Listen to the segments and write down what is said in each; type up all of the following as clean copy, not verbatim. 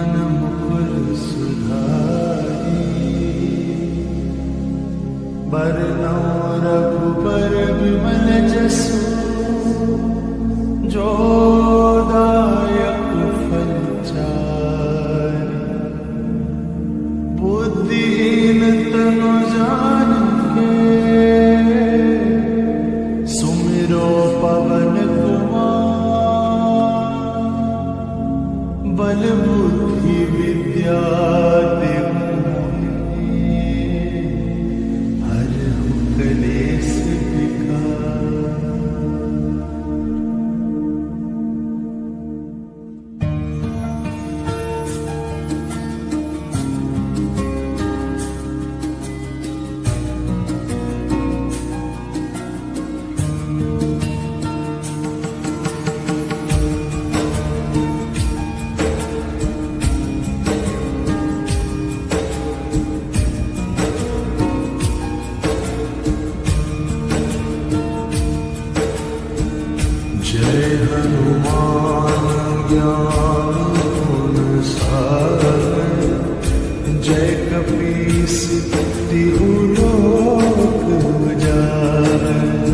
मन मुकुर सुधारी, बरनौ रघुबर विमल जसु, जो दायक फल चारि। बुद्धिहीन तनु जानिके, सुमिरो पवन कुमार। बल बुद्धि विद्या देहु मोहि, हरहु कलेश विकार। जय हनुमान ज्ञान गुण सागर, जय कपीस तिहु लोक उजागर।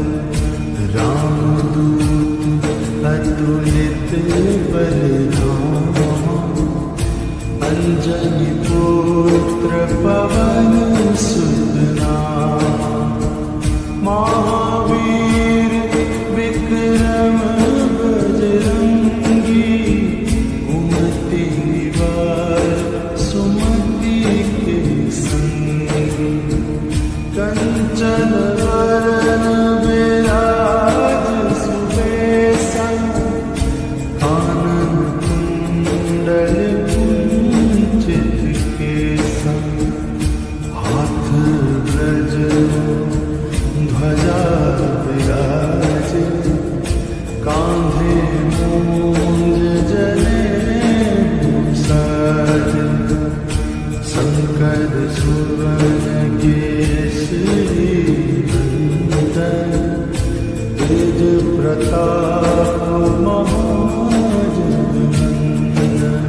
रामदूत अतुलित बलधामा, अंजनी पुत्र पवन सुत नामा। महावीर विक्रम बजरंगी, कुमति निवार सुमति के संगी। कंचन वरण विराज सुबेसा, कानन कुंडल कुंचित केसा। हाथ ब्रज ध्वजा विराजे, कांधे मूंज जनेऊ साजे। शंकर सुवन केसरी नंदन, तेज प्रताप महाजगवंदन।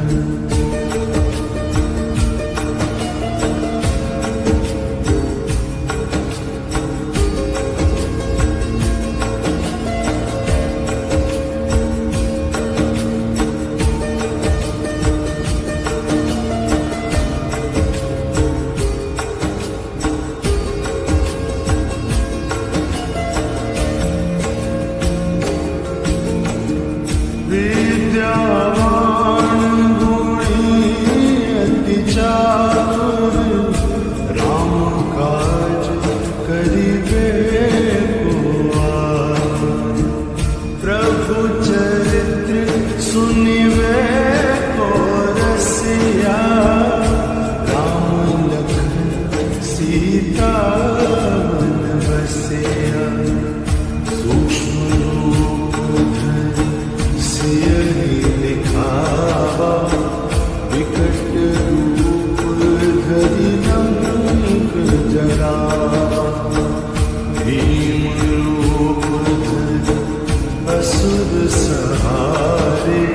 विद्यावान गुणी अति चातुर, राम काज करिबे को आतुर। प्रभु चरित्र सुनिबे को रसिया, राम लखन सीता मन बसिया। सूक्ष्म रूप धरि सियहि दिखावा, विकट रूप धरि लंक जरावा। भीम रूप धरि असुर संहारे,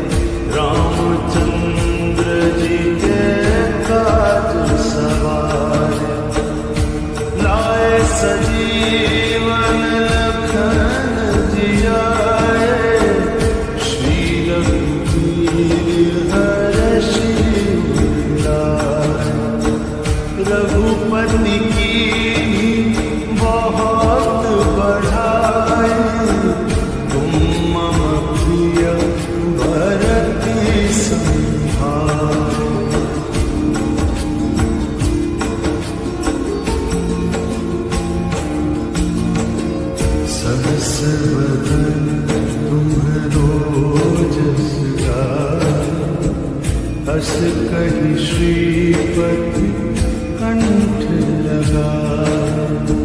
रामचंद्र जी के काज सवारे। लाए सजीवन लखन जियाए, श्री रघुवीर हरषि लाए। रघुपति कीन्ही बहुत बढ़ाई, तुम मम प्रिय भरत सम सहस्रवदन तुम्हरो जस गाय, हस कहि श्रीपति कंठ लगाय।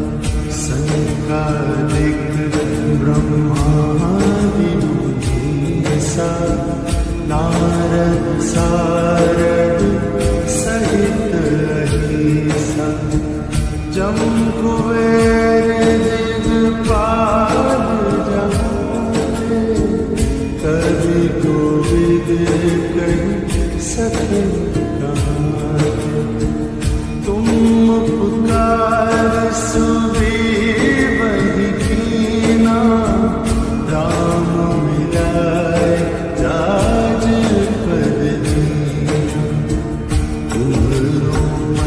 संकालिक ब्रह्मादि मुनीसा, नारद सारद सहित अहिसा। जम कुबेर दिगपाल जहाँ, कवि कोविद कहि सके कहाँ तुम पुकार सुबह वही कीना राम मिलाए राज पद दीना तुम्हारो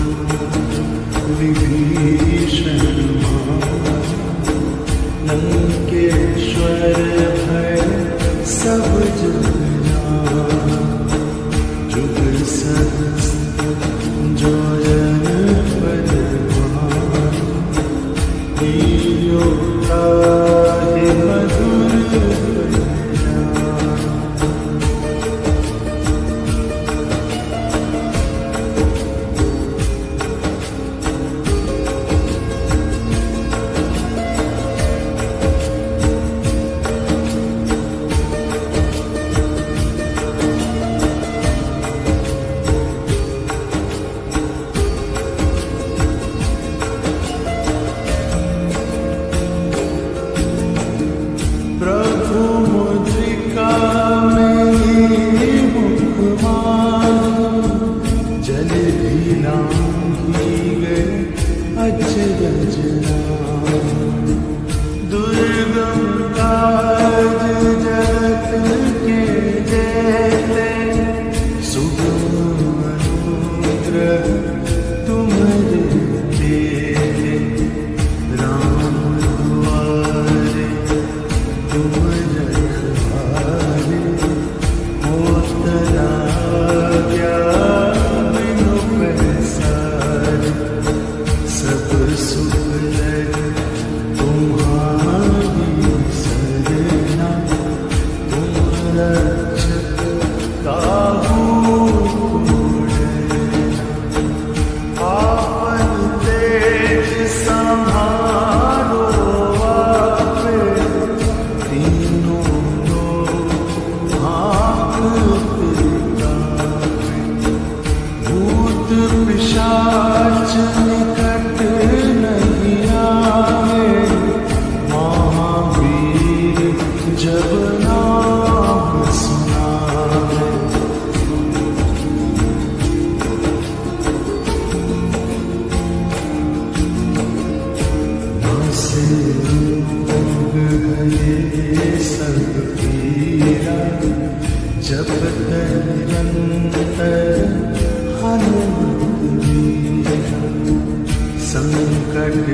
विभीषण लंकेश्वर भय सब जग जाना जुग सहस्त्र जो जन बलवान लील्यो ताहि मधुर बलिहान। दुर्गम काज जगत के जेते सुगम अनुग्रह तुम्हारे तेरे राम दुआरे तुम रखवारे होत न आज्ञा बिनु पैसारे सब सुख लगे तुम्हारी सरना तुम रक्षक काहू आपन तेज संहारो आपे तीनों लोग हाथ कापे भूत पिशाच निकट नहीं आवे महावीर जब नाम सुनावे नासे रोग गए सब पीरा जपत निरंतर हनुमत वीरा संकट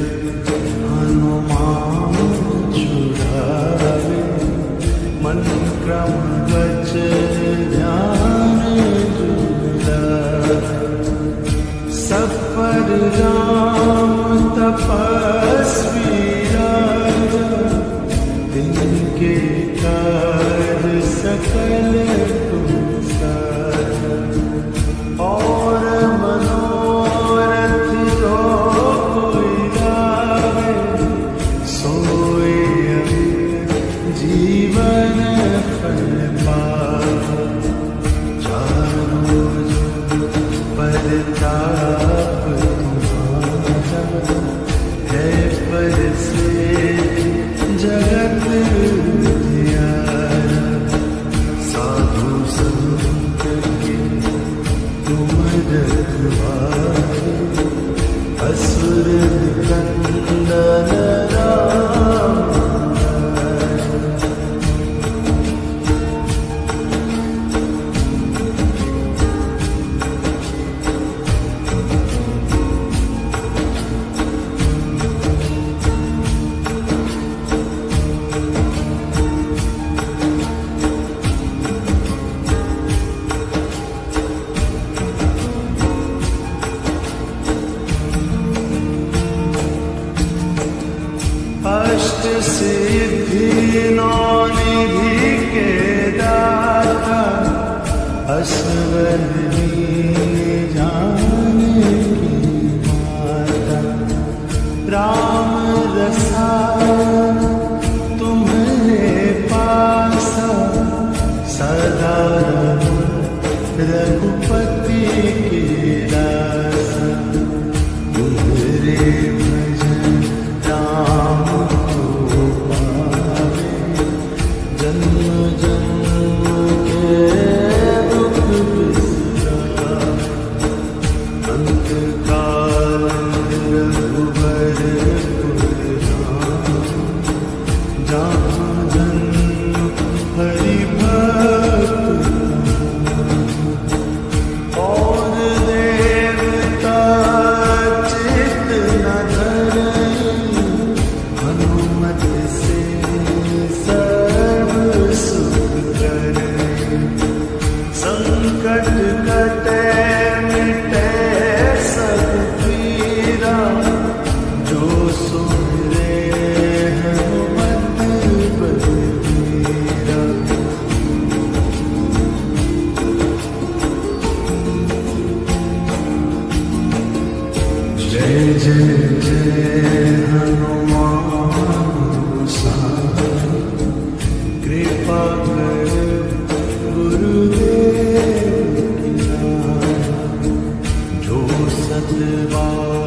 हनुमान छुड़ावे मन क्रम वच ध्यान जुलावे सब पर राम तपस्वी राजा तिनके काज सकल तुम साजा और मनोरथ जो कोई गावे सोए जीवन फल पावे चारों जुग परताप तुम्हारा है परसिद्ध जगत जियारा साधु संत के तुम रखवारे असुर निकंदन राम। अष्ट सिद्धि नौ निधि के दाता असवर जाने की माता राम रसायन तुम्हारे पासा सदा रघुपति की दासा तुम्हारे भजन राम को पावे जन्म जन्म के दुख सतबार